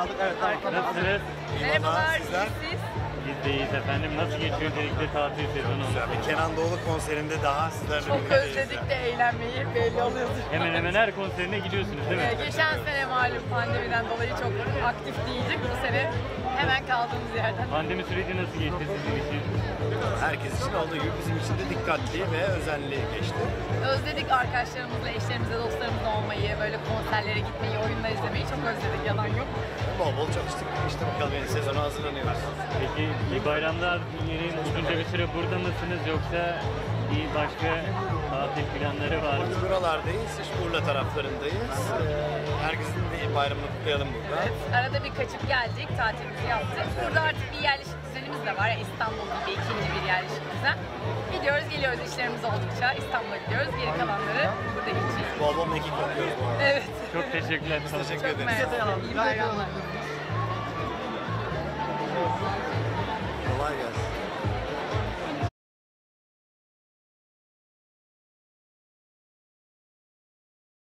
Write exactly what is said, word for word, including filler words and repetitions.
Evet, Nasılsınız? Merhabalar, Sizler? siz? Biz de iyiyiz efendim. Nasıl geçiyor özellikle tatil sezonu? Güzel. Bir Kenan Doğulu konserinde daha sizlerle Çok birlikteyiz. özledik de eğlenmeyi belli oluyordur. Hemen hemen her konserine gidiyorsunuz değil mi? Ee, Geçen sene malum pandemiden dolayı çok aktif değildik. Bu sene hemen kaldığımız yerden. Pandemi süreci nasıl geçti sizin için? Herkes için olduğu gibi bizim için de dikkatli ve özenli geçti. Özledik arkadaşlarımızla, eşlerimizle, dostlarımızla olmayı, böyle konserlere gitmeyi, oyunlar izlemeyi çok özledik, yalan yok. Bol bol çalıştık. İşte bakalım yeni sezona hazırlanıyoruz. Peki bir bayramda yeni uzunca bir süre burada mısınız yoksa bir başka tatil planları var mı? Biz buralardayız. İşte Urla taraflarındayız. Ee, herkesin de bayramını kutlayalım burada. Evet, arada bir kaçıp geldik, tatilimizi yaptık. Burada artık bir yerleşik düzenimiz de var. Ya, İstanbul gibi ikinci bir yerleşik düzen. Gidiyoruz, geliyoruz işlerimiz oldukça. İstanbul'a gidiyoruz, geri kalanları burada geçiyoruz. Bol bol mekik yapıyoruz bu arada. Evet. Çok teşekkürler. Teşekkür Çok ederiz. mersi. İyi bayramlar. Kolay gelsin.